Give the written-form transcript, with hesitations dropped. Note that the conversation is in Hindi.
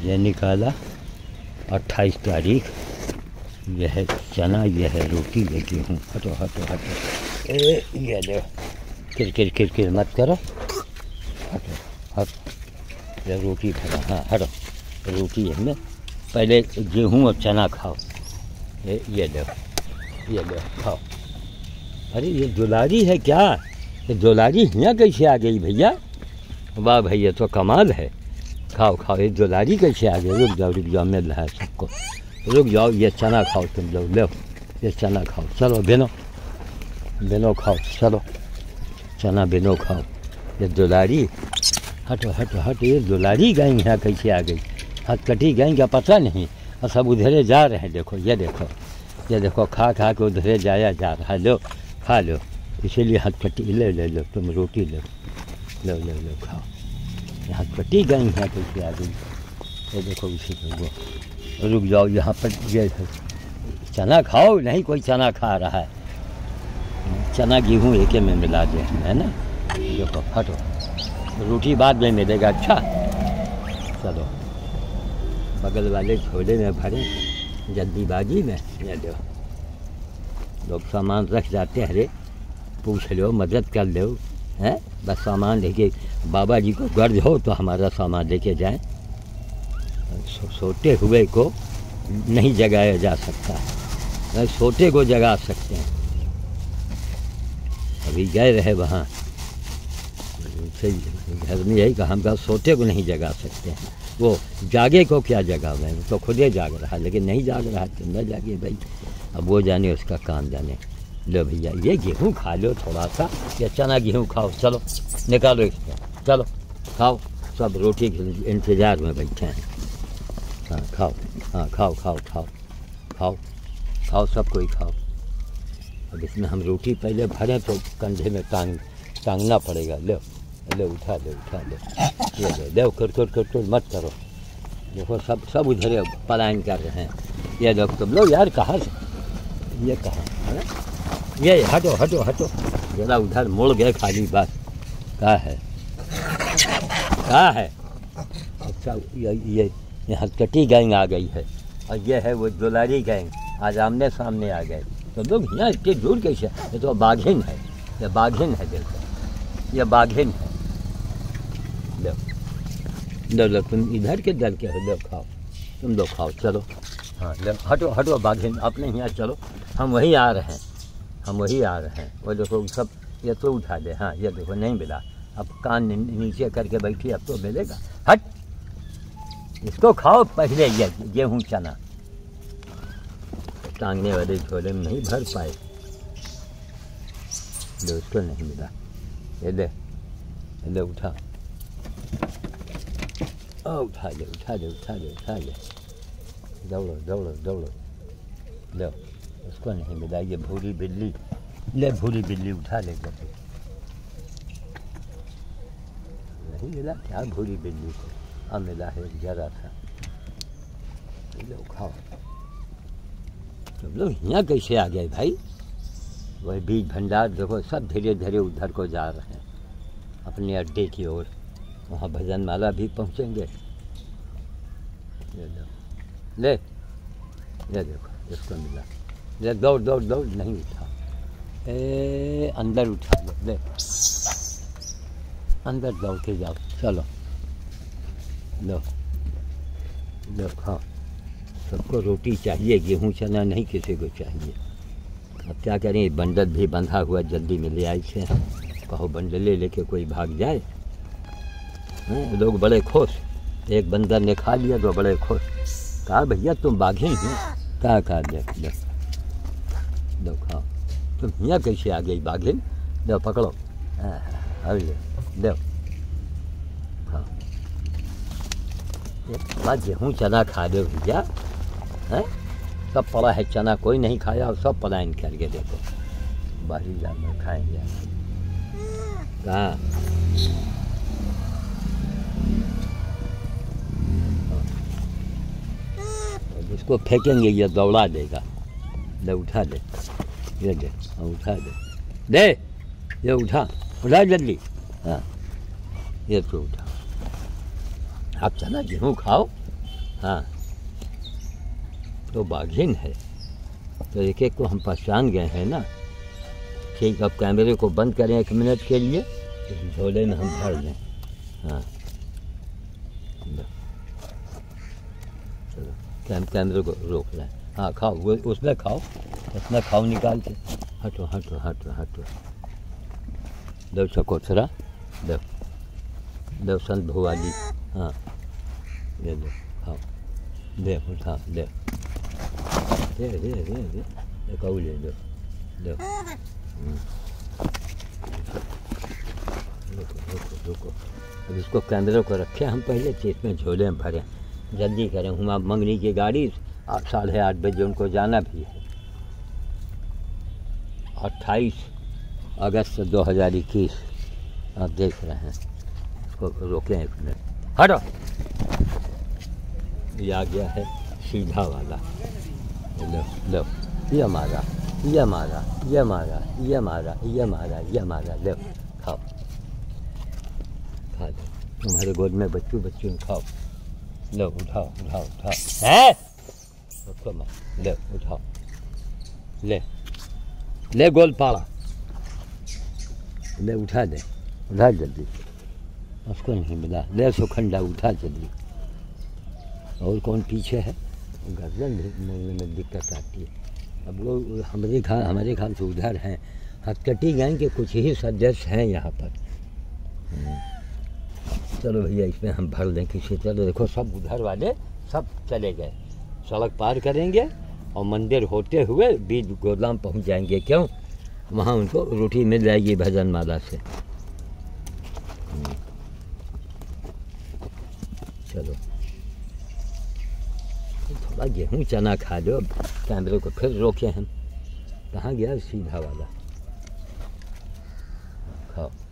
ये निकाला 28 तारीख। यह है चना, यह है रोटी, ये गेहूँ। हटो हटो हटो, ये लो, किर किर किर मत करो, हटो हटो। ये रोटी खाओ, हाँ हटो, रोटी है ना। पहले गेहूँ और चना खाओ। ये लो खाओ। अरे ये दुलारी है क्या? ये दुलारी यहाँ कैसे आ गई भैया? वाह भैया, तो कमाल है। खाओ खाओ, ये दुलारी कैसे आ गई? रुक जाओ, मिल रहा है सबको। रुक जाओ, ये चना खाओ तुम लोग, लो ये चना खाओ। चलो बिनो खाओ, चलो चना बिनो खाओ। ये दुलारी, हटो हटो हटो, ये दुलारी गाय यहाँ कैसे आ गई? हथकटी गाय का पता नहीं, और सब उधरे जा रहे हैं। देखो ये देखो खा के उधरे जाया जा रहा है। लो खा लो, इसीलिए हथकटी। ले लो तुम रोटी लो खाओ। यहाँ हथकटी गाय यहाँ कैसे आ गई? ये देखो इसी को। रुक जाओ, यहाँ पर ये चना खाओ। नहीं कोई चना खा रहा है, चना गेहूँ एक में मिला दे, है ना। देखो हटो, रोटी बाद में मिलेगा। अच्छा चलो, बगल वाले झोले में भरे जल्दीबाजी में। ये दो, लोग सामान रख जाते हैं। अरे पूछ लो, मदद कर लो, हैं? बस सामान लेके बाबा जी को गर्ज हो तो हमारा सामान लेके जाएं। सोते हुए को नहीं जगाया जा सकता है, सोते को जगा सकते हैं। अभी गए रहे वहाँ, घर में यही कहा, हम कहा सोते को नहीं जगा सकते हैं। वो जागे को क्या जगावे, तो खुद ही जाग रहा, लेकिन नहीं जाग रहा तो न जागे भाई। अब वो जाने, उसका काम जाने। लो भैया, ये गेहूँ खा लो थोड़ा सा, या चना गेहूँ खाओ। चलो निकालो इसको, चलो खाओ। सब रोटी के इंतज़ार में बैठे हैं। हाँ खाओ, हाँ खाओ, सब कोई खाओ। अब इसमें हम रोटी पहले भरें तो कंधे में टांगना पड़ेगा। लो उठा लो, ये लो कर मत करो। देखो सब उधर पलायन कर रहे हैं। ये लोग तुम लोग यार कहाँ से, ये कहाँ है? ये हटो, जरा उधर मुड़ गए खाली बात। कहाँ है? अच्छा, ये हथकटी गैंग आ गई है, और ये है वो दुलारी गैंग। आज आमने सामने आ गए तो लोग यहाँ इतने दूर कैसे? ये तो बाघिन है, देखो ये बाघिन है। लो तुम इधर के दल के हो, लो खाओ, तुम लोग खाओ। चलो हाँ लो, हटो बाघिन, अपने यहाँ चलो। हम वही आ रहे हैं। वो देखो सब, ये तो उठा दे। हाँ ये देखो नहीं मिला, अब कान नीचे करके बैठी, अब तो मिलेगा। हट, इसको खाओ पहले। ये गेहूँ चना टांगने वाले झोले में नहीं भर पाए, लो इसको नहीं मिला। ये ले उठा ले। दौड़ो। लो उसको नहीं मिला। ये भूरी बिल्ली उठा ले। नहीं मिला क्या भूरी बिल्ली को? अब मिला है जरा सा। लो खाओ। तुम लोग यहाँ कैसे आ गए भाई? वही बीज भंडार देखो, सब धीरे धीरे उधर को जा रहे हैं, अपने अड्डे की ओर। वहाँ भजन माला भी पहुँचेंगे। ले देखो, इसको मिला। ले दौड़, नहीं उठा। अंदर उठा लो, ले अंदर दौड़ के जाओ। चलो लो खाओ। सबको रोटी चाहिए, गेहूँ चना नहीं किसी को चाहिए। अब क्या करें, बंडल भी बंधा हुआ, जल्दी में ले आए थे। कहो बंडले लेके कोई भाग जाए। लोग बड़े खुश, एक बंदर ने खा लिया तो बड़े खुश। कहा भैया तुम बाघिन हो? कहा लो खाओ। तुम यहाँ कैसे आ गई बाघिन? लो पकड़ो, अब लो खाओ। थोड़ा गेहूँ चना खा दो भैया, हैं? सब पड़ा है चना, कोई नहीं खाया, और सब पलायन करके देखो बाहरी जानवर खाएंगे। कहाँ इसको फेंकेंगे, ये दौड़ा देगा। ले उठा दे, ये दे, उठा दे, ये उठा जल्दी। हाँ ये तो उठा। आप चना गेहूँ खाओ, हाँ, तो बाघिन है, तो एक एक को हम पहचान गए हैं ना। ठीक, अब कैमरे को बंद करें 1 मिनट के लिए, इस झोले में हम भर लें। हाँ, चलो कैमरे को रोक लें। हाँ, खाओ, वो उसमें खाओ, उसमें खाओ निकाल के। हटो हटो हटो हटो, दो चकोतरा, दो संत भुआली। हाँ, दे दो, खाओ, दे उठा, दे दे दे दे दे कऊ ले दो, दो। रुको रुको रुको, अब इसको कैमरे को रखें हम पहले, तो इसमें झोले में भरें। जल्दी करें, हुआ मंगनी की गाड़ी 8:30 बजे उनको जाना भी है। 28 अगस्त 2021 आप देख रहे हैं। इसको रोकें 1 मिनट, हटो। ये आ गया है सीधा वाला। लो लो, ये मारा, ये मारा, ये मारा, ये मारा, ये मारा, ये मारा। लो खाओ, खा लो, तुम्हारे गोद में बच्चों बच्चों खाओ। लो उठाओ उठाओ उठाओ, है रखो मत, ले उठाओ, ले ले गोल पाड़ा, ले उठा दे, उठा जल्दी, उसको नहीं मिला, ले सुखंडा उठा जल्दी। और कौन पीछे है? गर्दन मिलने में दिक्कत आती है। अब वो हमारे खान से उधर हैं, हथकटी गैंग के कुछ ही सदस्य हैं यहाँ पर। चलो भैया, इसमें हम भर दें किसी तरह। देखो सब उधर वाले सब चले गए, सड़क पार करेंगे और मंदिर होते हुए बीज गोदाम पहुँच जाएंगे। क्यों? वहाँ उनको रोटी मिल जाएगी भजन माला से। चलो थोड़ा गेहूँ चना खा लो। कैमरे को फिर रोके हम। कहाँ गया सीधा वाला? खाओ।